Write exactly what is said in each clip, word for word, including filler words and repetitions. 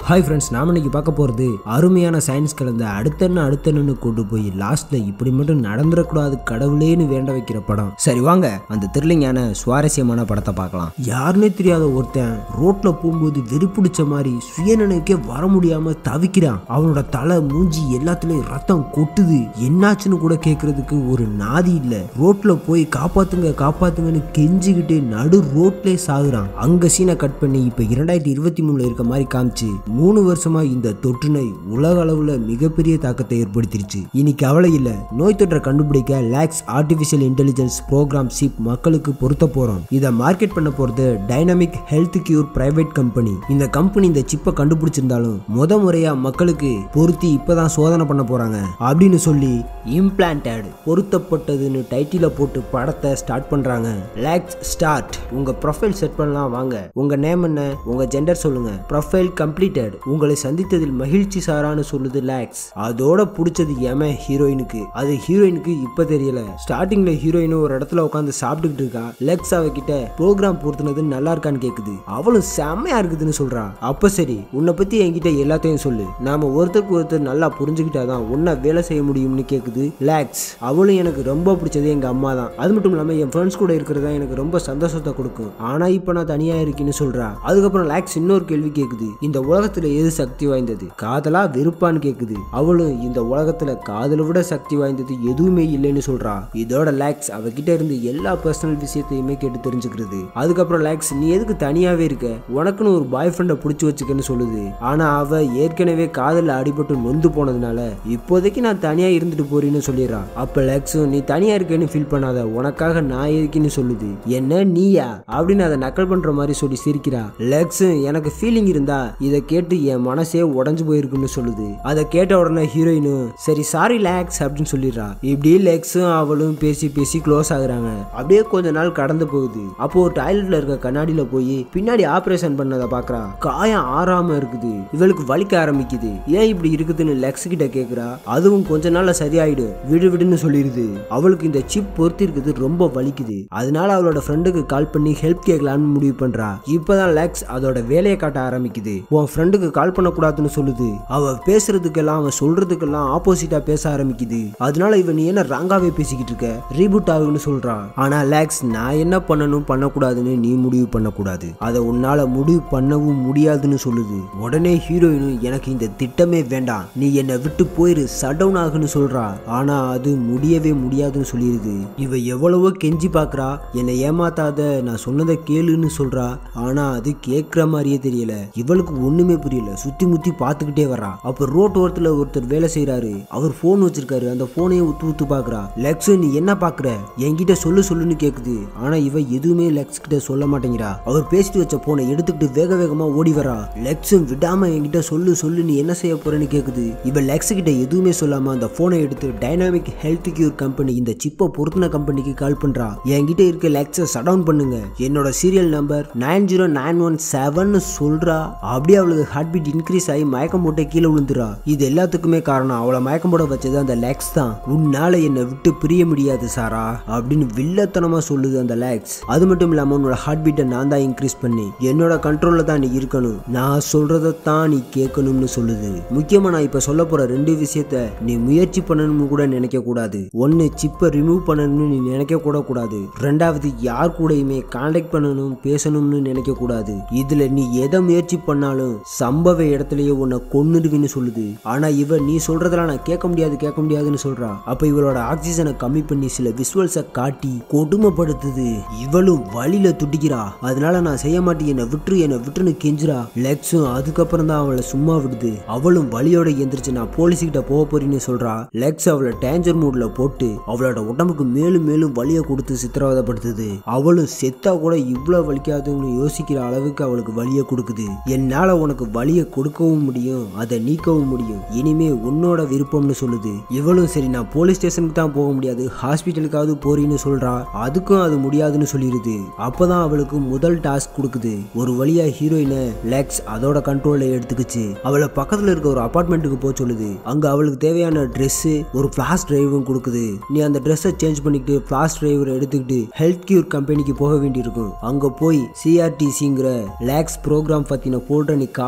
Hi friends, நாம இன்னைக்கு பார்க்க போகிறது அருமையான சயின்ஸ் கலந்த அடுத்தன்னு அடுத்தன்னு கொண்டு போய் லாஸ்ட்ல இப்படி மட்டும் நடந்துடக்கூடாது கடவுளேன்னு வேண்ட வைக்கிற படம். சரி வாங்க அந்த த்ரில்லிங்கான சுவாரஸ்யமான படத்தை பார்க்கலாம். யாருன்னே தெரியாத ஒருத்தன் ரோட்ல போகும்போது வெறி பிடிச்ச மாதிரி சுயநினைக்கே வர முடியாம தவிக்கிறான். அவனோட தலை மூஞ்சி எல்லாத்துலயும் ரத்தம் கொட்டுது. என்னாச்சுன்னு கூட கேட்கறதுக்கு ஒரு நாதி இல்ல. ரோட்ல போய் காப்பாத்துங்க காப்பாத்துங்கன்னு கெஞ்சிக்கிட்டு நடு ரோட்லயே சாகுறான். அங்க சீனை கட் பண்ணி இப்ப இரண்டாயிரத்தி இருபத்தி மூணுல இருக்க மாதிரி காமிச்சு மூணு வருஷமா இந்த தொற்று நோய் உலக அளவுல மிகப்பெரிய தாக்கத்தை ஏற்படுத்திருச்சு. இனி கவலை இல்ல, நோய் தொற்றை கண்டுபிடிக்க Lex artificial intelligence program chip மக்களுக்கு பொருத்த போறோம். இதை மார்க்கெட் பண்ண போறது dynamic health cure private company. இந்த கம்பெனி இந்த சிப்பை கண்டுபிடிச்சிருந்தாலும் முத முறையா மக்களுக்கு பொருத்தி இப்பதான் சோதனை பண்ண போறாங்க அப்படின்னு சொல்லி இம்ப்ளான்டட் பொருத்தப்பட்டதுன்னு டைட்டில போட்டு படத்தை ஸ்டார்ட் பண்றாங்க. Lex start. உங்க ப்ரொஃபைல் செட் பண்ணலாம் வாங்க. உங்க நேம் என்ன, உங்க ஜெண்டர் சொல்லுங்க. Profile completed. உங்களை சந்தித்ததில் மகிழ்ச்சி சாரான்னு சொல்லுது லாக்ஸ். அதோட பிடிச்சது ஏமே ஹீரோயினுக்கு. அது ஹீரோயினுக்கு இப்ப தெரியல. ஸ்டார்டிங்ல ஹீரோயின் ஒரு இடத்துல உட்காந்து சாப்பிட்டுக்கிட்டு இருக்கா. லெக்ஸ் அவகிட்ட ப்ரோக்ராம் பொருத்தினது நல்லா இருக்கான்னு கேக்குது. அவளும் செம்மையா இருக்குதுன்னு சொல்றா. அப்ப சரி, உன்னை பத்தி என்கிட்ட எல்லாத்தையும் சொல்லு, நாம ஒருத்தருக்கு ஒருத்தர் நல்லா புரிஞ்சுக்கிட்டாதான் உன்னை வேலை செய்ய முடியும்னு கேக்குது லாக்ஸ். அவளும் எனக்கு ரொம்ப பிடிச்சது எங்க அம்மா தான். அது மட்டும் இல்லாம என் ஃப்ரெண்ட்ஸ் கூட இருக்கிறதா எனக்கு ரொம்ப சந்தோஷத்தை கொடுக்கும். ஆனா இப்ப நான் தனியா இருக்கேன்னு சொல்றா. அதுக்கப்புறம் லாக்ஸ் இன்னொரு கேள்வி கேக்குது. இந்த உலகத்துல எது சக்தி வாய்ந்தது, காதலா வெறுப்பான்னு கேக்குது. அவளும் இந்த உலகத்துல காதலை விட சக்தி வாய்ந்தது எதுவுமே இல்லைன்னு சொல்றா. இதோட லாக்ஸ் அவகிட்ட இருந்து எல்லா பர்சனல் விஷயத்தையுமே கேட்டு தெரிஞ்சுக்கிறது. அதுக்கப்புறம் லாக்ஸ், நீ எதுக்கு தனியாவே இருக்க, உனக்குன்னு ஒரு பாய் ஃப்ரெண்டை பிடிச்சி வச்சுக்கன்னு சொல்லுது. ஆனா அவ ஏற்கனவே காதல அடிபட்டு நொந்து போனதுனால இப்போதைக்கு நான் தனியா இருந்துட்டு போறேன்னு சொல்லிடுறா. அப்ப லாக்ஸும், நீ தனியா இருக்கேன்னு ஃபீல் பண்ணாத, உனக்காக நான் இருக்குன்னு சொல்லுது. என்ன நீயா அப்படின்னு அதை நக்கல் பண்ற மாதிரி சொல்லி சிரிக்கிறா. லாக்ஸும், எனக்கு ஃபீலிங் இருந்தா இதை கேட்டு என் மனசே உடஞ்சு போயிருக்குன்னு சொல்லுது. அதை கேட்ட உடனே ஹீரோயினும் சரி சாரி லாக்ஸ் அப்படின்னு சொல்லிடுறா. இப்படி லாக்ஸும் அவளும் பேசி பேசி க்ளோஸ் ஆகுறாங்க. அப்படியே கொஞ்ச நாள் கடந்து போகுது. அப்போ ஒரு டாய்லெட்ல இருக்க கண்ணாடியில போய் பின்னாடி ஆபரேஷன் பண்ணதை பாக்குறா. காயம் ஆறாம இருக்குது. இவளுக்கு வலிக்க ஆரம்பிக்குது. ஏன் இப்படி இருக்குதுன்னு லெக்ஸ் கிட்ட கேக்குறா. அதுவும் கொஞ்ச நாள்ல சரியாயிடும் விடு விடுன்னு சொல்லிடுது. அவளுக்கு இந்த சிப் பொருத்தி இருக்குது ரொம்ப வலிக்குது. அதனால அவளோட ஃப்ரெண்டுக்கு கால் பண்ணி ஹெல்ப் கேட்கலான்னு முடிவு பண்றா. இப்பதான் லெக்ஸ் அதோட வேலையை காட்ட ஆரம்பிக்குது. உன் ஃப்ரெண்டுக்கு கால் பண்ணக்கூடாதுன்னு சொல்லுது. அவ பேசுறதுக்கெல்லாம் அவன் சொல்றதுக்கெல்லாம் ஆப்போசிட்டா பேச ஆரம்பிக்குது. அதனால இவன் நீ என்ன ராங்காவே பேசிக்கிட்டு இருக்க, ரீபூட் ஆகுன்னு சொல்றா. ஆனா லாக்ஸ், நான் என்ன பண்ணணும் பண்ணக்கூடாதுன்னு நீ முடிவு பண்ணக்கூடாது, அதை உன்னால முடிவு பண்ணவும் முடியாதுன்னு சொல்லுது. உடனே ஹீரோயினும் எனக்கு இந்த திட்டமே வேண்டாம், நீ என்னை விட்டு போயிரு, ஷட் டவுன் ஆகுன்னு சொல்றா. ஆனா அது முடியவே முடியாதுன்னு சொல்லிடுது. இவ எவ்வளவோ கெஞ்சி பாக்குறா, என்னை ஏமாத்தாத, நான் சொன்னதை கேளுன்னு சொல்றா. ஆனா அது கேட்கிற மாதிரியே தெரியல. இவளுக்கு ஒண்ணுமே புரியல. சுத்தி முத்தி பாத்துக்கிட்டே வரா. அப்ப ரோட் ஓரத்துல ஒருத்தர் வேலை செய்யறாரு. அவர் போன் வச்சிருக்காரு. அந்த போனையும் உத்து உத்து பாக்குறா. லெக்ஸ், நீ என்ன பாக்குற, என்கிட்ட சொல்லு சொல்லுன்னு கேக்குது. ஆனா இவ எதுவுமே லெக்ஸ் கிட்ட சொல்ல மாட்டேங்கிறா. அவர் பேசிட்டு வச்ச போனை எடுத்துக்கிட்டு வேக வேகமா ஓடி வரா. லெக்ஸும் விடாம என்கிட்ட சொல்லு சொல்லு, நீ என்ன செய்ய போறேன்னு கேக்குது. இவ லெக்ஸ் கிட்ட எதுவுமே சொல்லாம அந்த போனை எடுத்து டைனாமிக் ஹெல்த் கியூர் கம்பெனி, இந்த சிப்பை பொருத்தின கம்பெனிக்கு கால் பண்றா. என்கிட்ட இருக்க லெக்ஸை ஷட் டவுன் பண்ணுங்க, என்னோட serial number nine zero nine one seven சொல்றா. அப்படியே அவளுக்கு ஹார்ட் பீட் இன்க்ரீஸ் ஆகி மயக்கம் போட்டு கீழே விழுந்துரா. இது எல்லாத்துக்குமே காரணம் அவளை மயக்கம் போட வச்சது அந்த லாக்ஸ் தான். உன்னால என்னை விட்டு பிரிய முடியாது சாரா அப்படின்னு வில்லத்தனமா சொல்லுது அந்த லாக்ஸ். அது மட்டும் இல்லாம உன்னோட ஹார்ட் பீட்டை நான் தான் இன்க்ரீஸ் பண்ணி என்னோட கண்ட்ரோல்ல தான் நீ இருக்கணும், நான் சொல்றதான் நீ கேட்கணும்னு சொல்லுது. முக்கியமா நான் இப்ப சொல்ல போற ரெண்டு விஷயத்த நீ முயற்சி பண்ணணும்னு கூட நினைக்க கூடாது. ஒன்னு, சிப்பை ரிமூவ் பண்ணணும்னு நீ நினைக்க கூட கூடாது. ரெண்டாவது, யார் கூடயுமே கான்டாக்ட் பண்ணணும் பேசணும்னு நினைக்க கூடாது. இதுல நீ எதை முயற்சி பண்ணாலும் சம்பவ இடத்துலயே உன்னை கொன்னுடுவின்னு சொல்லுது. ஆனா இவ நீ சொல்றதெல்லாம் நான் கேட்க முடியாது கேட்க முடியாதுன்னு சொல்றா. அப்ப இவளோட ஆக்சிஜனை கம்மி பண்ணி சில விசுவல்ஸை காட்டி கொடுமைப்படுத்துது. இவளும் வழியில துடிக்கிறா. அதனால நான் செய்ய மாட்டேன், என்னை விட்டுரு என்னை விட்டுன்னு கெஞ்சுறா. லெக்ஸும் அதுக்கப்புறம் தான் அவளை சும்மா விடுது. அவளும் வலியோட எந்திரிச்சு நான் போலீஸ் கிட்ட போக போறேன்னு சொல்றா. லெக்ஸ் அவளை டேஞ்சர் மூட்ல போட்டு அவளோட உடம்புக்கு மேலும் மேலும் வலியை கொடுத்து சித்திரவதைப்படுத்துது. அவளும் செத்தா கூட இவ்வளவு வலிக்காதுன்னு யோசிக்கிற அளவுக்கு அவளுக்கு வலியை கொடுக்குது. என்னால உனக்கு வலியை கொடுக்கவும் முடியும், அதை நீக்கவும் முடியும், இனிமே உன்னோட விருப்பம்னு சொல்லுது. இவளும் சரி நான் போலீஸ் ஸ்டேஷனுக்கு தான் போக முடியாது, ஹாஸ்பிட்டலுக்காவது போறீன்னு சொல்றா. அதுக்கும் அது முடியாதுன்னு சொல்லிடுது. அப்பதான் அவளுக்கு முதல் டாஸ்க் கொடுக்குது. ஒரு வழியா ஹீரோயினை லெக்ஸ் அதோட கண்ட்ரோல்ல எடுத்துக்கிச்சு. அவளை பக்கத்துல இருக்க ஒரு அபார்ட்மெண்ட்டுக்கு போக சொல்லுது. அங்க அவளுக்கு தேவையான ட்ரெஸ், ஒரு ஃபிளாஷ் டிரைவும் கொடுக்குது. நீ அந்த ட்ரெஸ்ஸை சேஞ்ச் பண்ணிக்கிட்டு ஃபிளாஷ் டிரைவரை எடுத்துக்கிட்டு ஹெல்த் கியூர் கம்பெனிக்கு போக வேண்டியிருக்கும். அங்க போய் சிஆர்டிசிங்கிற லாக்ஸ் ப்ரோக்ராம் பத்தின போல்டரை நீ காப்பி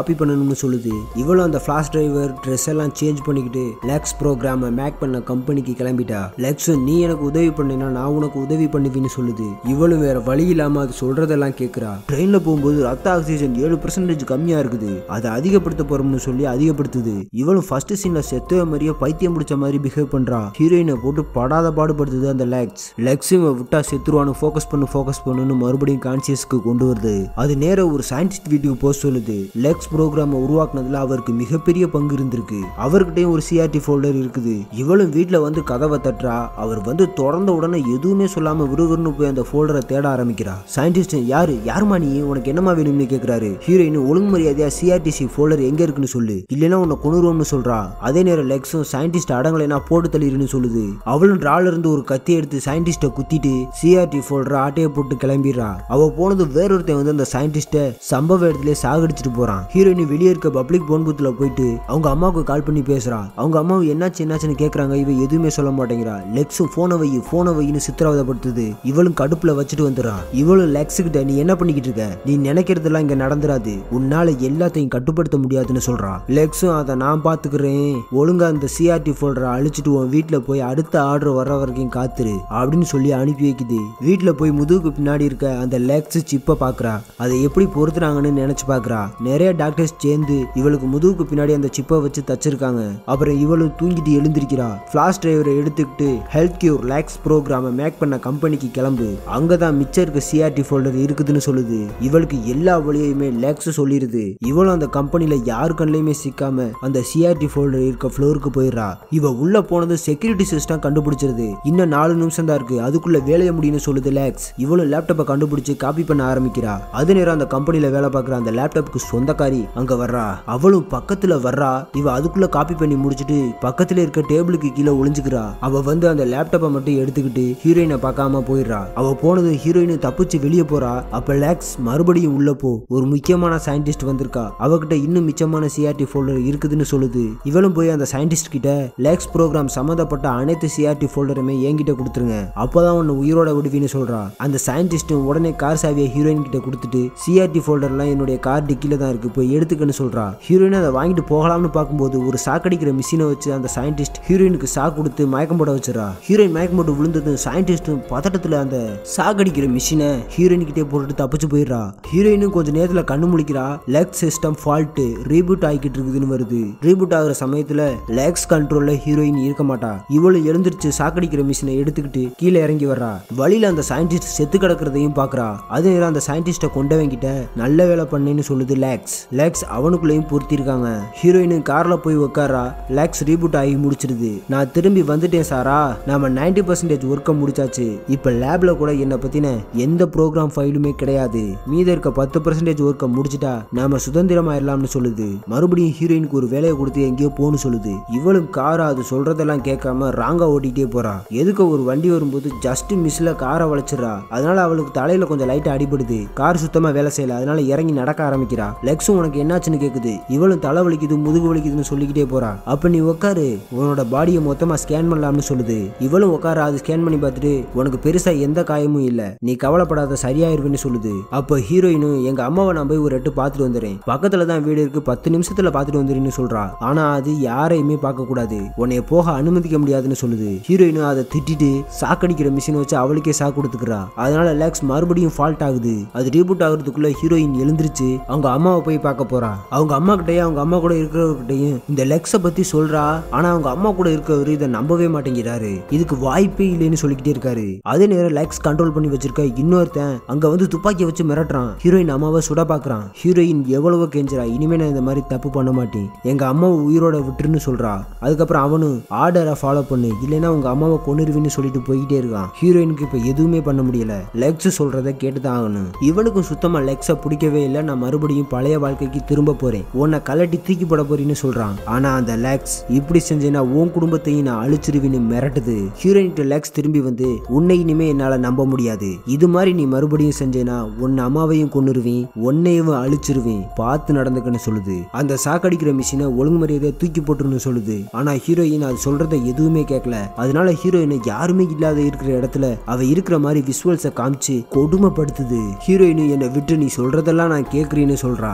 காப்பி பண்ணணும்னு சொல்லுது. இவளும் அந்த ஃபிளாஷ் டிரைவர் ட்ரெஸ் எல்லாம் சேஞ்ச் பண்ணிக்கிட்டு லெக்ஸ் ப்ரோக்ராம மேக் பண்ண கம்பெனிக்கு கிளம்பிட்டா. லெக்ஸும் நீ எனக்கு உதவி பண்ணினா நான் உனக்கு உதவி பண்ணுவேன்னு சொல்லுது. இவளும் வேற வழி இல்லாம அது சொல்றதெல்லாம் கேட்கிறா. ட்ரெயின்ல போகும்போது ரத்த ஆக்சிஜன் ஏழு பர்சன்டேஜ் கம்மியா இருக்குது, அதை அதிகப்படுத்த போறோம்னு சொல்லி அதிகப்படுத்துது. இவளும் ஃபர்ஸ்ட் சீன்ல செத்த மாதிரியே பைத்தியம் பிடிச்ச மாதிரி பிஹேவ் பண்றா. ஹீரோயினை போட்டு படாத பாடுபடுத்துது அந்த லெக்ஸ். லெக்ஸும் விட்டா செத்துருவானு ஃபோக்கஸ் பண்ணு ஃபோக்கஸ் பண்ணுன்னு மறுபடியும் கான்சியஸ்க்கு கொண்டு வருது. அது நேர ஒரு சயின்டிஸ்ட் வீட்டுக்கு போக சொல்லுது. லெக்ஸ் ப்ரோக்ராம் உருவாக்குனதுல அவருக்கு மிகப்பெரிய பங்கு இருந்திருக்கு. அவர்கிட்டயும் ஒரு சிஆர்டி ஃபோல்டர் இருக்குது. இவளும் வீட்டுல வந்து கதவை தட்டுறா. அவர் வந்து தொடர்ந்த உடனே எதுவுமே சொல்லாம விறுவிறுன்னு போய் அந்த ஃபோல்டரை தேட ஆரம்பிக்கிறா. சயின்டிஸ்ட் யாரு யாருமா நீ, உனக்கு என்னமா வேணும்னு கேட்கிறாரு. ஹீரோயின் ஒழுங்கு மரியாதையா சிஆர்டிசி ஃபோல்டர் எங்க இருக்குன்னு சொல்லு, இல்லைன்னா உன்னை கொணுருவோம்னு சொல்றா. அதே நேரம் லெக்ஸும் சயின்டிஸ்ட் அடங்கலைன்னா போட்டு தள்ளிருன்னு சொல்லுது. அவளும் டிரால இருந்து ஒரு கத்தி எடுத்து சயின்டிஸ்ட குத்திட்டு சிஆர்டி ஃபோல்டரை ஆட்டையை போட்டு கிளம்பிடுறா. அவ போனது வேறொருத்தன் வந்து அந்த சயின்டிஸ்ட சம்பவ இடத்துல சாகடிச்சிட்டு போறான். ஹீரோயின் வெளியே இருக்க பப்ளிக் போன் பூத்துல போயிட்டு அவங்க அம்மாவுக்கு கால் பண்ணி பேசுறா. அவங்க அம்மாவை என்னாச்சு என்னாச்சுன்னு கேக்குறாங்க. இவ எதுவுமே சொல்ல மாட்டேங்கிறா. லெக்ஸும் போனை வை போனை வைன்னு சித்திரவதைப்படுத்துது. இவளும் கடுப்புல வச்சுட்டு வந்துடுறா. இவளும் லெக்ஸ் கிட்ட நீ என்ன பண்ணிக்கிட்டு இருக்க, நீ நினைக்கிறதெல்லாம் இங்க நடந்துராது, உன்னால எல்லாத்தையும் கட்டுப்படுத்த முடியாதுன்னு சொல்றா. லெக்ஸும் அதை நான் பாத்துக்கிறேன், ஒழுங்கா அந்த சிஆர்டி ஃபோல்டரை அழிச்சிட்டு உன் வீட்டுல போய் அடுத்த ஆர்டர் வர்ற வரைக்கும் காத்துரு அப்படின்னு சொல்லி அனுப்பி வைக்குது. வீட்டுல போய் முதுகுக்கு பின்னாடி இருக்க அந்த லெக்ஸ் சிப்ப பாக்குறா. அதை எப்படி பொறுத்துறாங்கன்னு நினைச்சு பாக்குறா. நிறைய டாக்டர்ஸ் சேர்ந்து இவளுக்கு முதுகுக்கு பின்னாடி அந்த சிப்பை வச்சு தச்சிருக்காங்க. அப்புறம் இவளும் தூங்கிட்டு எழுந்திருக்கிறா. ஃபிளாஷ் டிரைவரை எடுத்துக்கிட்டு ஹெல்த் கியூர் லெக்ஸ் ப்ரோக்ராம மேக் பண்ண கம்பெனிக்கு கிளம்பு, அங்கதான் மிச்சம் இருக்க சிஆர்டி ஃபோல்டர் இருக்குதுன்னு சொல்லுது. இவளுக்கு எல்லா வழியுமே லெக்ஸ் சொல்லிருது. இவளும் அந்த கம்பெனில யாரு கண்ணிலையுமே சிக்காம அந்த சிஆர்டி ஃபோல்டர் இருக்க ஃப்ளோருக்கு போயிடுறா. இவ உள்ள போனது செக்யூரிட்டி சிஸ்டம் கண்டுபிடிச்சிருது. இன்னும் நாலு நிமிஷம் தான் இருக்கு, அதுக்குள்ள வேலைய முடியும்னு சொல்லுது லெக்ஸ். இவளும் லேப்டாப்பை கண்டுபிடிச்சு காப்பி பண்ண ஆரம்பிக்கிறா. அது நேரம் அந்த கம்பெனில வேலை பார்க்குற அந்த லேப்டாப்புக்கு சொந்தக்காரி அங்க வர்றா. அவளும் பக்கத்துல வர்றா. இவ அதுக்குள்ள காப்பி பண்ணி முடிச்சுட்டு பக்கத்துல இருக்க டேபிளுக்கு கீழே ஒளிஞ்சுக்கிறா. அவ வந்து அந்த லேப்டாப்பை மட்டும் எடுத்துக்கிட்டு ஹீரோயினை பார்க்காம போயிடுறா. அவ போனது ஹீரோயின் தப்பிச்சு வெளியே போறா. அப்ப லெக்ஸ் மறுபடியும் உள்ள போ, ஒரு முக்கியமான சயின்டிஸ்ட் வந்திருக்கா, அவகிட்ட இன்னும் மிச்சமான சிஆர்டி ஃபோல்டர் இருக்குதுன்னு சொல்லுது. இவளும் போய் அந்த சயின்டிஸ்ட் கிட்ட லெக்ஸ் ப்ரோக்ராம் சம்பந்தப்பட்ட அனைத்து சிஆர்டி ஃபோல்டருமே என்கிட்ட கொடுத்துருங்க, அப்பதான் உன்னை உயிரோட விடுவின்னு சொல்றா. அந்த சயின்டிஸ்டும் உடனே கார் சாவியை ஹீரோயின் கிட்ட கொடுத்துட்டு சிஆர்டி ஃபோல்டர்லாம் என்னுடைய கார் டிக்கில தான் இருக்கு, போய் எடுத்துக்கன்னு சொல்றா. ஹீரோயின் அதை வாங்கிட்டு போகலாம்னு பார்க்கும்போது ஒரு சாக்கடிக்கிற மிஷினை வச்சு அந்த சயின்டிஸ்ட் ஹீரோயினுக்கு சா கொடுத்து மயக்கம் போட வச்சிடறா. ஹீரோயின் மயக்கம் போட்டு விழுந்ததும் சயின்டிஸ்டும் பதட்டத்துல அந்த சாக்கடிக்கிற மிஷினை ஹீரோயின் கிட்டே போட்டுட்டு தப்பிச்சு போயிடுறா. ஹீரோயினும் கொஞ்ச நேரத்துல கண்ணு முழிக்கிறா. லெக்ஸ் சிஸ்டம் ஃபால்ட் ரீபூட் ஆகிட்டு இருக்குதுன்னு வருது. ரீபூட் ஆகுற சமயத்துல லெக்ஸ் கண்ட்ரோல்ல ஹீரோயின் இருக்க மாட்டா. இவளும் எழுந்திருச்சு சாக்கடிக்கிற மிஷினை எடுத்துக்கிட்டு கீழே இறங்கி வர்றா. வழியில அந்த சயின்டிஸ்ட் செத்து கிடக்கிறதையும் பாக்குறா. அதே நேரம் அந்த சயின்டிஸ்ட கொண்டவங்கிட்ட நல்ல வேலை பண்ணேன்னு சொல்லுது லெக்ஸ். லெக்ஸ் அவனுக்குள்ளேயும் பொருத்திருக்காங்க. ஹீரோயின் கார்ல போய் உட்காரா. லெக்ஸ் ரீபூட் ஆகி முடிச்சிருது. நான் திரும்பி வந்துட்டேன் சாரா, நாம நைன்டி பர்சன்டேஜ் ஒர்க்கை முடிச்சாச்சு, இப்ப லேப்ல கூட என்ன பத்தின எந்த ப்ரோக்ராம் ஃபைலுமே கிடையாது, மீத இருக்க பத்து பர்சன்டேஜ் ஒர்க்கை முடிச்சுட்டா நாம சுதந்திரமாயிடலாம்னு சொல்லுது. மறுபடியும் ஹீரோயினுக்கு ஒரு வேலையை கொடுத்து எங்கேயோ போன்னு சொல்லுது. இவளும் காரை அது சொல்றதெல்லாம் கேட்காம ராங்கா ஓட்டிகிட்டே போறா. எதுக்கு ஒரு வண்டி வரும்போது ஜஸ்ட் மிஸ்ல காரை வளைச்சிடறா. அதனால அவளுக்கு தலையில கொஞ்சம் லைட்டா அடிபடுது. கார் சுத்தமா வேலை செய்யல, அதனால இறங்கி நடக்க ஆரம்பிக்கிறா. லெக்ஸும் உனக்கு என்னாச்சுன்னு கேக்குது. இவளும் தலை வலிக்குது முதுகு வலிக்குதுன்னு சொல்லிக்கிட்டே போறா. அப்ப நீ உட்காரு, உன்னோட பாடியை மொத்தமா ஸ்கேன் பண்ணலாம்னு சொல்லுது. இவளும் உட்கார அது ஸ்கேன் பண்ணி பார்த்துட்டு உனக்கு பெருசா எந்த காயமும் இல்ல, நீ கவலைப்படாத சரியாயிருவேன்னு சொல்லுது. அப்ப ஹீரோயினும் எங்க அம்மாவை நான் போய் ஒரு எட்டு பாத்துட்டு வந்துடுறேன், பக்கத்துல தான் வீடு இருக்கு, பத்து நிமிஷத்துல பாத்துட்டு வந்துருன்னு சொல்றா. ஆனா அது யாரையுமே பார்க்க கூடாது, உன்னைய போக அனுமதிக்க முடியாதுன்னு சொல்லுது. ஹீரோயினும் அதை திட்டிட்டு சாக்கடிக்கிற மிஷினை வச்சு அவளுக்கே சாக்கு கொடுத்துக்கிறா. அதனால லெக்ஸ் மறுபடியும் ஃபால்ட் ஆகுது. அது ரீபூட் ஆகுறதுக்குள்ள ஹீரோயின் எழுந்திருச்சு அவங்க அம்மாவை போய் பார்க்க போறா. அவங்க அம்மா கிட்டயும் அவங்க அம்மா கூட இருக்கிறவர்கிட்டையும் இந்த லெக்ஸை பத்தி சொல்றா. ஆனா அவங்க அம்மா கூட இருக்கிறவரு இதை நம்பவே மாட்டேங்கிறாரு. இதுக்கு வாய்ப்பே இல்லைன்னு சொல்லிக்கிட்டே இருக்காரு. அதே நேரம் லெக்ஸ் கண்ட்ரோல் பண்ணி வச்சிருக்க இன்னொருத்தன் அங்க வந்து துப்பாக்கியை வச்சு மிரட்டுறான். ஹீரோயின் அம்மாவை சுட பாக்குறான். ஹீரோயின் எவ்வளவோ கெஞ்சுறா, இனிமே நான் இந்த மாதிரி தப்பு பண்ண மாட்டேன், எங்க அம்மாவை உயிரோட விட்டுருன்னு சொல்றா. அதுக்கப்புறம் அவனும் ஆர்டரை ஃபாலோ பண்ணு, இல்லைன்னா உங்க அம்மாவை கொன்னுருவின்னு சொல்லிட்டு போய்கிட்டே இருக்கான். ஹீரோயினுக்கு இப்ப எதுவுமே பண்ண முடியல, லெக்ஸ் சொல்றதை கேட்டுதான் ஆகணும். இவனுக்கும் சுத்தமா லெக்ஸை பிடிக்கவே இல்லை. நான் மறுபடியும் பழைய வாழ்க்கைக்கு திரும்ப போறேன், உன்னை கலட்டி தூக்கி போட போறேன்னு சொல்றான். ஆனா அந்த லெக்ஸ் இப்படி செஞ்சேன்னா உன் குடும்பத்தையும் நான் அழிச்சிருவின்னு மிரட்டுது. ஹீரோயின் லெக்ஸ் திரும்பி வந்து உன்னை இனிமே என்னால நம்ப முடியாது, இது மாதிரி நீ மறுபடியும் செஞ்சேனா உன் அம்மாவையும் கொன்னுருவேன், உன்னையும் அழிச்சிருவேன், பார்த்து நடந்துக்கன்னு சொல்லுது. அந்த சாக்கடிக்கிற மிஷினை ஒழுங்கு மரியாதையை தூக்கி போட்டுன்னு சொல்லுது. ஆனா ஹீரோயின் அது சொல்றதை எதுவுமே கேட்கல. அதனால ஹீரோயினை யாருமே இல்லாத இருக்கிற இடத்துல அவ இருக்கிற மாதிரி விசுவல்ஸை காமிச்சு கொடுமைப்படுத்துது. ஹீரோயின் என்னை விட்டு நீ சொல்றதெல்லாம் நான் கேட்கறேன்னு சொல்றா. லெக்ஸும்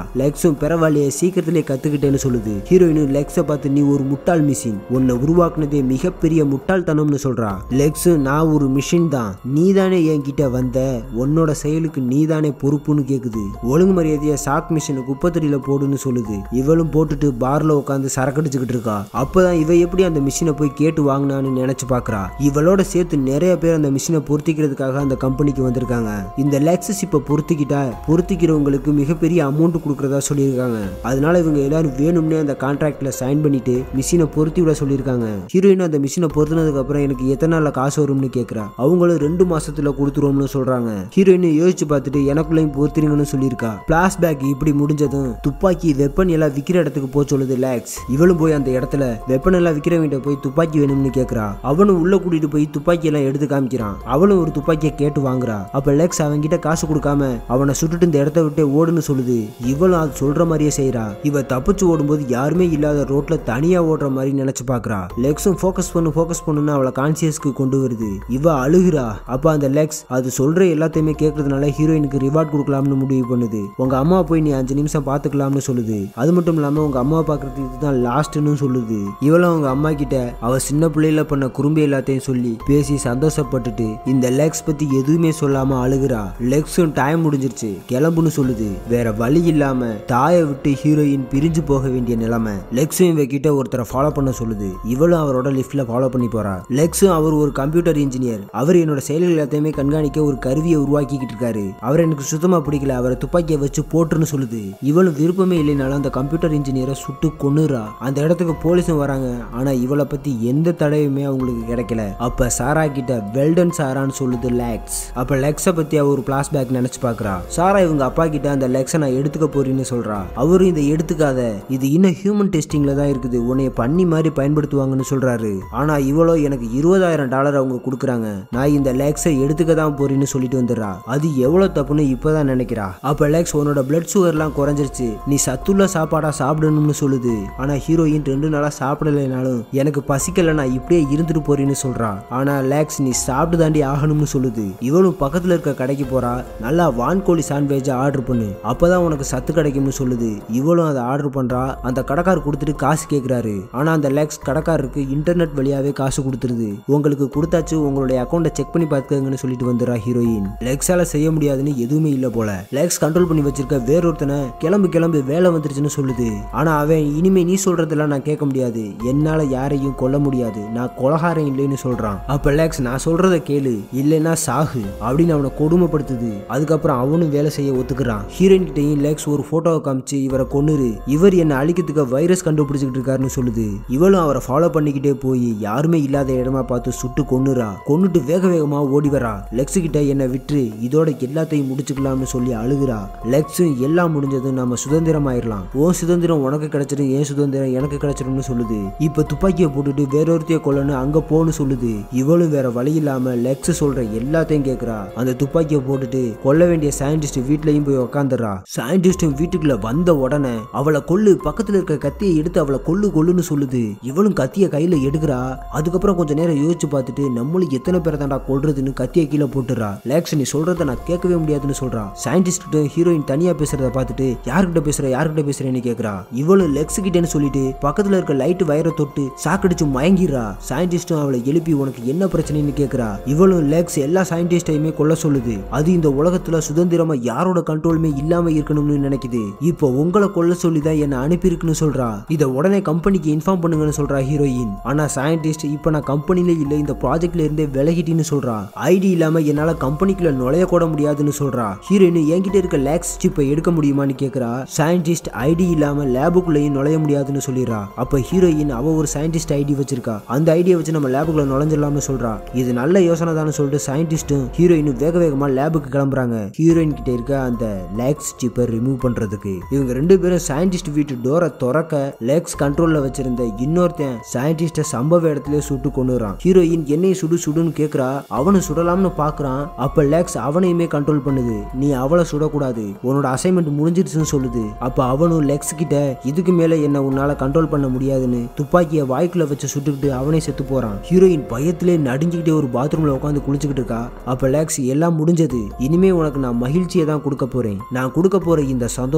லெக்ஸும் பரவாயில்லையே சீக்கிரத்திலே கத்துக்கிட்டேன்னு சொல்லுது. ஹீரோயினும் லெக்ஸை பார்த்து நீ ஒரு முட்டாள் மிஷின், உன்னை உருவாக்குனதே மிகப்பெரிய முட்டாள்தனம்னு சொல்றா. லெக்ஸு நான் ஒரு மிஷின் தான், நீ தானே என்கிட்ட வந்த, உன்னோட செயலுக்கு நீ தானே பொறுப்புன்னு கேக்குது. ஒழுங்கு மரியாதைய சாக் மிஷினை குப்பத்தடியில போடுன்னு சொல்லுது. இவளும் போட்டுட்டு பார்ல உட்காந்து சரக்கடிச்சுக்கிட்டு இருக்கா. அப்பதான் இவ எப்படி அந்த மிஷினை போய் கேட்டு வாங்கினான்னு நினைச்சு பாக்குறா. இவளோட சேர்த்து நிறைய பேர் அந்த மிஷினை பொருத்திக்கிறதுக்காக அந்த கம்பெனிக்கு வந்திருக்காங்க. இந்த லெக்ஸஸ் இப்ப பொருத்திக்கிட்டா பொருத்திக்கிறவங்களுக்கு மிகப்பெரிய அமௌண்ட் கொடுக்கறதா சொல்லியிருக்காங்க. அதனால இவங்க எல்லாரும் வேணும்னே அந்த கான்ட்ராக்ட்ல சைன் பண்ணிட்டு மிஷினை பொருத்தி விட சொல்லியிருக்காங்க. ஹீரோயின் அந்த மிஷினை பொருத்தினதுக்கு அப்புறம் எனக்கு எத்தனை நாள்ல காசு வரும்னு கேட்கிறா. அவங்களும் ரெண்டு மாசத்துல கொடுத்துருவோம்னு சொல்றாங்க. ஹீரோயின் யோசிச்சு பார்த்துட்டு எனக்குள்ளையும் பொருத்திருங்கன்னு சொல்லியிருக்கா. பிளாஷ்பேக் இப்படி முடிஞ்சதும் துப்பாக்கி வெப்பன் எல்லாம் விக்கிற இடத்துக்கு போக சொல்லுது லெக்ஸ். இவளும் போய் அந்த இடத்துல வெப்பன் எல்லாம் விக்கிறவங்கிட்ட போய் துப்பாக்கி வேணும்னு கேட்கிறா. அவனும் உள்ள கூட்டிட்டு போய் துப்பாக்கி எல்லாம் எடுத்து காமிக்கிறான். அவளும் ஒரு துப்பாக்கியை கேட்டு வாங்குறா. அப்ப லெக்ஸ் அவன்கிட்ட காசு கொடுக்காம அவனை சுட்டுட்டு இந்த இடத்த விட்டு ஓடுன்னு சொல்லுது. இவளும் அது சொல்ற மாதிரியே செய்யறா. இவ தப்பிச்சு ஓடும்போது யாருமே இல்லாத ரோட்ல தனியா ஓடுற மாதிரி நினைச்சு பாக்குறா. லெக்ஸும் போக்கஸ் பண்ணு போக்கஸ் பண்ணுன்னு அவளை கான்சியஸ்க்கு கொண்டு வருது. இவ அழுகுறா. அப்ப அந்த லெக்ஸ் அது சொல்ற எல்லாத்தையுமே கேட்கறதுனால ஹீரோயினுக்கு ரிவார்ட் கொடுக்கலாம்னு முடிவு பண்ணுது. உங்க அம்மா போய் நீ அஞ்சு நிமிஷம் பாத்துக்கலாம்னு சொல்லுது. அது மட்டும் இல்லாம உங்க அம்மாவை பாக்குறது இதுதான் லாஸ்ட்னு சொல்லுது. இவளும் அவங்க அம்மா கிட்ட அவ சின்ன பிள்ளையில பண்ண குறும்பு எல்லாத்தையும் சொல்லி பேசி சந்தோஷப்பட்டுட்டு இந்த லெக்ஸ் பத்தி எதுவுமே சொல்லாம அழுகுறா. லெக்ஸும் டைம் முடிஞ்சிருச்சு கிளம்புன்னு சொல்லுது. வேற வழி இல்லாம தாயை விட்டு ஹீரோயின் பிரிஞ்சு போக வேண்டிய நிலைமை. லெக்ஸும் இவ கிட்ட ஒருத்தரை ஃபாலோ பண்ண சொல்லுது. இவளும் அவரோட லிஃப்ட்ல ஃபாலோ பண்ணி போறா. லெக்ஸும் அவர் ஒரு கம்ப்யூட்டர் இன்ஜினியர். அவர் என்னோட செயல்கள் எல்லாத்தையுமே கண்காணிக்க ஒரு கருவியை உருவாக்கிட்டு இருக்காரு. அவர் எனக்கு சுத்தமா பிடிக்கல, அவரை துப்பாக்கியை வச்சு போட்டுன்னு சொல்லுது. இவளும் விருப்பமே இல்லைனாலும் அந்த கம்ப்யூட்டர் இன்ஜினியரை சுட்டு கொன்னுறா. அந்த இடத்துக்கு போலீஸும் வராங்க. ஆனா இவளை பத்தி எந்த தடவையுமே அவங்களுக்கு கிடைக்கல. அப்ப சாரா கிட்ட வெல்டன் சாரான்னு சொல்லுது லெக்ஸ். அப்ப லெக்ஸை பத்தி அவ ஒரு பிளாஷ்பேக் நினைச்சு பாக்குறா. சாரா இவங்க அப்பா கிட்ட அந்த லெக்ஸை நான் எடுத்துக்க போறேன்னு சொல்றா. அவரும் இதை எடுத்துக்காத, இது இன்னும் ஹியூமன் டெஸ்டிங்ல தான் இருக்குது, உன்னைய பண்ணி மாதிரி பயன்படுத்துவாங்கன்னு சொல்றாரு. ஆனா இவளோ எனக்கு இருபதாயிரம் டாலர் அவங்க கொடுக்குறாங்க, நான் இந்த லெக்ஸை எடுத்துக்க தான் போறேன்னு சொல்லிட்டு வந்துடுறா. அது எவ்வளவு தப்புன்னு இப்பதான் நினைக்கிறா. அப்ப லெக்ஸ் உன்னோட பிளட் சுகர் எல்லாம் குறைஞ்சிருச்சு, நீ சத்துள்ள சாப்பாடா சாப்பிடணும்னு சொல்லுது. ஆனா ஹீரோயின் ரெண்டு நாளா சாப்பிடலைனாலும் எனக்கு பசிக்கல, நான் இப்படியே இருந்துட்டு போறேன்னு சொல்றா. ஆனா லெக்ஸ் நீ சாப்பிட்டு தாண்டி ஆகணும்னு சொல்லுது. இவளும் பக்கத்துல இருக்க கடைக்கு போறா. நல்லா வான்கோழி சாண்ட்விச் ஆர்டர் பண்ணு, அப்பதான் உனக்கு சத்து கிடைக்கும்னு சொல்லுது. இவளும் அதை ஆர்டர் பண்றா. அந்த கடைக்காரர் கொடுத்துட்டு காசு கேட்கிறாரு. ஆனா அந்த லெக்ஸ் கடைக்காரருக்கு இன்டர்நெட் வழியாவே காசு கொடுத்துருது. உங்களுக்கு கொடுத்தாச்சு, உங்களுடைய அக்கௌண்ட்டை செக் பண்ணி பாத்துக்கங்கன்னு சொல்லிட்டு வந்துடுறா ஹீரோயின். லெக்ஸால செய்ய முடியாதுன்னு எதுவுமே இல்ல போல. லெக்ஸ் கண்ட்ரோல் பண்ணி வச்சிருக்க வேறொருத்தனை கிளம்பு கிளம்பு வேலை வந்துருச்சுன்னு சொல்லுது. ஆனா அவன் இனிமே நீ சொல்றதெல்லாம் நான் கேட்க முடியாது, என்னால யாரையும் கொல்ல முடியாது, நான் கொலகாரம் இல்லைன்னு சொல்றான். அப்ப லெக்ஸ் நான் சொல்றத கேளு, இல்லைன்னா சாகு அப்படின்னு அவனை கொடுமைப்படுத்துது. அதுக்கப்புறம் அவனும் வேலை செய்ய ஒத்துக்கிறான். ஹீரோயின் கிட்டையும் லெக்ஸ் ஒரு போட்டோவை காமிச்சு இவரை கொன்னுரு, இவர் என்ன அழிக்கிறதுக்கு வைரஸ் கண்டுபிடிச்சிட்டு இருக்காருன்னு சொல்லுது. இவளும் அவரை ஃபாலோ பண்ணிக்கிட்டே போய் யாருமே இல்லாத இடமா பார்த்து சுட்டு கொன்னுறா. கொன்னுட்டு வேக வேகமா ஓடி வரா. லெக்ஸ் கிட்ட என்ன விட்டு இதோட எல்லாத்தையும் முடிச்சுக்கலாம்னு சொல்லி அழுகுறா. லெக்ஸும் எல்லாம் முடிஞ்சது, நம்ம சுதந்திரம் ஆயிரலாம், உன் சுதந்திரம் உனக்கு கிடைச்சிடும், என் சுதந்திரம் எனக்கு கிடைச்சிடும்னு சொல்லுது. இப்ப துப்பாக்கியை போட்டுட்டு வேறொருத்தைய கொல்லன்னு அங்க போன்னு சொல்லுது. இவளும் வேற வழி இல்லாம லெக்ஸ் சொல்ற எல்லாத்தையும் கேட்கிறா. அந்த துப்பாக்கியை போட்டுட்டு கொல்ல வேண்டிய சயின்டிஸ்ட் வீட்லயும் போய் உக்காந்துறா. சயின்டிஸ்டும் வீட்டுக்குள்ள வந்த உடனே அவளை கொல்லு, பக்கத்துல இருக்க கத்தியை எடுத்து அவளை கொல்லு கொல்லுன்னு சொல்லுது. இவளும் கத்திய கையில எடுக்கிறா. அதுக்கப்புறம் கொஞ்ச நேரம் யோசிச்சு பார்த்துட்டு நம்மளும் எத்தனை பேரை தாண்டா கொல்றதுன்னு கத்திய கீழே போட்டுறா. லெக்ஸ் நீ சொல்றத நான் கேட்கவே முடியாதுன்னு சொல்றா. சயின்டிஸ்ட் கிட்ட ஹீரோயின் தனியா பேசுறத பார்த்துட்டு யாருக்கிட்ட பேசுற யாருக்கிட்ட பேசுறேன்னு கேக்குறா. இவளும் லெக்ஸ் கிட்டன்னு சொல்லிட்டு பக்கத்துல இருக்க லைட் வயரை தொட்டு சாக்கடிச்சு மயங்கிடுறா. சயின்டிஸ்டும் அவளை எழுப்பி உனக்கு என்ன பிரச்சனைன்னு கேக்குறா. இவளும் லெக்ஸ் எல்லா சயின்டிஸ்டையுமே கொல்ல சொல்லுது. அது இந்த உலகத்துல சுதந்திரமா யாரோட கண்ட்ரோலுமே இல்லாம இருக்கணும்னு நினைக்குது. இப்போ உங்களை கொல்ல சொல்லிதான் என்ன அனுப்பியிருக்குன்னு சொல்றா. இத உடனே கம்பெனிக்கு இன்ஃபார்ம் பண்ணுங்கன்னு சொல்றா ஹீரோயின். ஆனா சயின்டிஸ்ட் இப்ப நான் கம்பெனில இல்ல, இந்த ப்ராஜெக்ட்ல இருந்தே விலகிட்டின்னு சொல்றா. ஐடி இல்லாம என்னால கம்பெனிக்குள்ள நுழைய கூட முடியாதுன்னு சொல்றா. ஹீரோயின் என்கிட்ட இருக்க லெக்ஸ் சிப்பை எடுக்க முடியுமான்னு கேக்குறா. சயின்டிஸ்ட் ஐடி இல்லாம லேபுக்குள்ளேயும் நுழைய முடியாதுன்னு சொல்லிடுறா. அப்ப ஹீரோயின் அவ ஒரு சயின்டிஸ்ட் ஐடி வச்சிருக்கா, அந்த ஐடியை வச்சு நம்ம லேபுக்குள்ள நுழைஞ்சிடலாம்னு சொல்றா. இது நல்ல யோசனை தான் சொல்லிட்டு சயின்டிஸ்டும் ஹீரோயினும் வேக வேகமா லேபுக்கு கிளம்புறாங்க. ஹீரோயின் கிட்ட இருக்க அந்த லெக்ஸ் சிப்பை ரிமூவ் பண்றதுக்கு இவங்க ரெண்டு பேரும் சயின்டிஸ்ட் வீட்டு டோரை திறக்க லெக்ஸ் கண்ட்ரோல்ல வச்சிருந்த இன்னொருத்தன் சயின்டிஸ்ட சம்பவ இடத்துல சுட்டு கொண்டுறான். ஹீரோயின் என்னையும் சுடு சுடுன்னு கேக்குறா. அவனு சுடலாம்னு பாக்குறான். அப்ப லெக்ஸ் அவனையுமே கண்ட்ரோல் பண்ணுது. நீ அவளை சுடக்கூடாது, உன்னோட அசைன்மெண்ட் முடிஞ்சிருச்சுன்னு சொல்லுது. அப்ப அவனும் லெக்ஸ் கிட்ட இதுக்கு மேல என்ன உன்னால கண்ட்ரோல் பண்ண முடியாதுன்னு துப்பாக்கிய வாய்க்குள்ள வச்சு சுட்டுக்கிட்டு அவனே செத்து போறான். ஹீரோயின் பயத்திலே நடுஞ்சுக்கிட்டே ஒரு பாத்ரூம்ல உட்காந்து குளிச்சுக்கிட்டு இருக்கா. அப்ப லெக்ஸ் எல்லாம் முடிஞ்சது, இனிமே உனக்கு நான் மகிழ்ச்சியை தான் கொடுக்க போறேன், நான் கொடுக்க போற இந்த சந்தோஷம்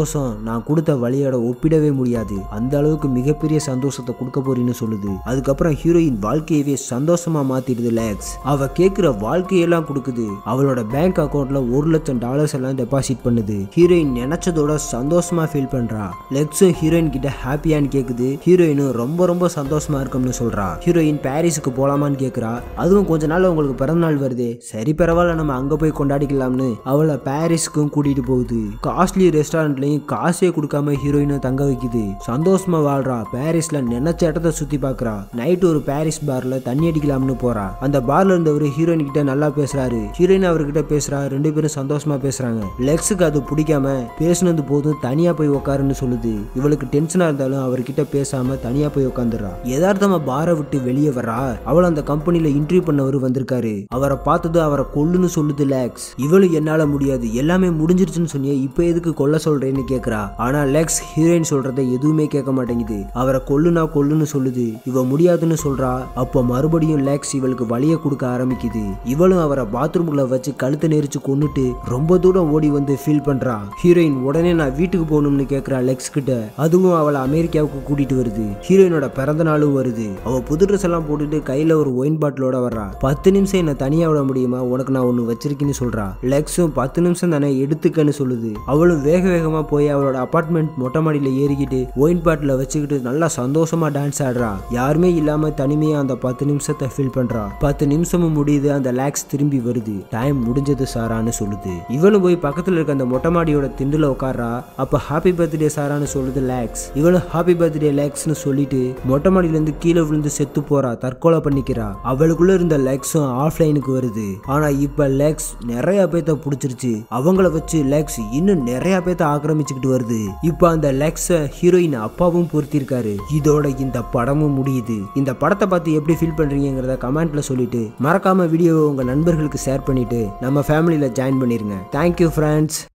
சந்தோஷம் நான் கொடுத்த வழியோட ஒப்பிடவே முடியாது, அந்த அளவுக்கு மிகப்பெரிய சந்தோஷத்தை கொடுக்க போறீன்னு சொல்லுது. அதுக்கப்புறம் ஹீரோயின் வாழ்க்கையவே சந்தோஷமா மாத்திடுது லெக்ஸ். அவ கேட்கிற வாழ்க்கையெல்லாம் கொடுக்குது. அவளோட பேங்க் அக்கௌண்ட்ல ஒரு லட்சம் டாலர்ஸ் எல்லாம் டெபாசிட் பண்ணுது. ஹீரோயின் நினைச்சதோட சந்தோஷமா ஃபீல் பண்றா. லெக்ஸும் ஹீரோயின் கிட்ட ஹாப்பியான்னு கேக்குது. ஹீரோயினும் ரொம்ப ரொம்ப சந்தோஷமா இருக்கும்னு சொல்றா. ஹீரோயின் பாரிஸுக்கு போலாமான்னு கேக்குறா. அதுவும் கொஞ்ச நாள் உங்களுக்கு பிறந்த நாள் வருது, சரி பரவாயில்ல நம்ம அங்க போய் கொண்டாடிக்கலாம்னு அவளை பாரிஸ்க்கும் கூட்டிட்டு போகுது. காஸ்ட்லி ரெஸ்டாரண்ட்லயும் காசே கொடுக்காம ஹீரோயினை தங்க வைக்குது. சந்தோஷமா வாழ்றா. பாரிஸ்ல நினைச்ச இடத்த சுத்தி பாக்குறா. நைட் ஒரு பாரிஸ் பார்ல தண்ணி அடிக்கலாம்னு போறா. அந்த பார்ல இருந்தவர் ஹீரோயின் கிட்ட நல்லா பேசுறாரு. ஹீரோயின் அவர்கிட்ட பேசுறா. ரெண்டு பேரும் சந்தோஷமா பேசுறாங்க. லெக்ஸுக்கு அது பிடிக்காம பேசுனது போதும் தனியா போய் உட்காருன்னு சொல்லுது. இவளுக்கு டென்ஷனா இருந்தாலும் அவர்கிட்ட பேசாம தனியா போய் உட்காந்துடுறா. யதார்த்தமா பாரை விட்டு வெளியே வரா. அவள் அந்த கம்பெனில இன்டர்வியூ பண்ணவர் வந்திருக்காரு. அவரை பார்த்தது அவரை கொல்லுன்னு சொல்லுது லெக்ஸ். இவளும் என்னால முடியாது, எல்லாமே முடிஞ்சிருச்சுன்னு சொன்னியே, இப்ப எதுக்கு கொல்ல சொல்றேன்னு கேக்குறா. ஆனா லெக்ஸ் ஹீரோயின் சொல்றதை எதுவுமே கேட்க மாட்டேங்குது. அவரை கொல்லுனா கொல்லுன்னு சொல்லுது. இவ முடியாதுன்னு சொல்றா. அப்ப மறுபடியும் லெக்ஸ் இவளுக்கு வலிய கொடுக்க ஆரம்பிக்குது. இவளும் அவரை பாத்ரூம்குள்ள வச்சு கழுத்தை நெரிச்சு கொன்னுட்டு ரொம்ப தூரம் ஓடி வந்து ஃபீல் பண்றா. ஹீரோயின் உடனே நான் வீட்டுக்கு போகணும்னு கேக்குறா லெக்ஸ் கிட்ட. அதுவும் அவளை அமெரிக்காவுக்கு கூட்டிட்டு வருது. ஹீரோயினோட பிறந்த நாளும் வருது. அவ புது ட்ரெஸ் எல்லாம் போட்டுட்டு கையில ஒரு ஒயின் பாட்டிலோட வர்றா. பத்து நிமிஷம் என்ன தனியா விட முடியுமா, உனக்கு நான் ஒண்ணு வச்சிருக்கேன்னு சொல்றா. லெக்ஸும் பத்து நிமிஷம் தானே எடுத்துக்கன்னு சொல்லுது. அவளும் வேக வேகமா போய் அவளோட அபார்ட்மெண்ட் மொட்டை மாடியில ஏறிக்கிட்டு ஒயின் பாட்டில வச்சுக்கிட்டு நல்லா சந்தோஷமா டான்ஸ் ஆடுறா. யாருமே இல்லாம தனிமையா அந்த பத்து நிமிஷத்தை ஃபீல் பண்றா. பத்து நிமிஷமும் முடியுது. அந்த லேக்ஸ் திரும்பி வருது. டைம் முடிஞ்சது சாரான்னு சொல்லுது. இவளும் போய் பக்கத்துல இருக்க அந்த மொட்டை மாடியோட திண்டுல உட்கார்றா. அப்ப ஹாப்பி பர்த்டே சாரான்னு சொல்லுது லேக்ஸ். இவளும் ஹாப்பி பர்த்டே லேக்ஸ்னு சொல்லிட்டு மொட்டை மாடியில இருந்து கீழே விழுந்து செத்து போறா. தற்கொலை பண்ணிக்கிறா. அவளுக்குள்ள இருந்த லேக்ஸும் ஆஃப்லைனுக்கு வருது. ஆனா இப்ப லேக்ஸ் நிறைய பேத்த பிடிச்சிருச்சு. அவங்கள வச்சு லேக்ஸ் இன்னும் நிறைய பேத்த ஆக்கிரமிச்சுக்கிட்டு வருது. இப்ப அந்த லேக்ஸ ஹீரோயின் அப்பாவும் பொருத்திருக்காரு. இதோட இந்த படமும் முடியுது. இந்த படத்தை பார்த்து எப்படி ஃபீல் பண்றீங்கிறத கமெண்ட்ல சொல்லிட்டு மறக்காம வீடியோவை உங்க நண்பர்களுக்கு ஷேர் பண்ணிட்டு நம்ம ஃபேமிலியில ஜாயின் பண்ணிருங்க. Thank you friends.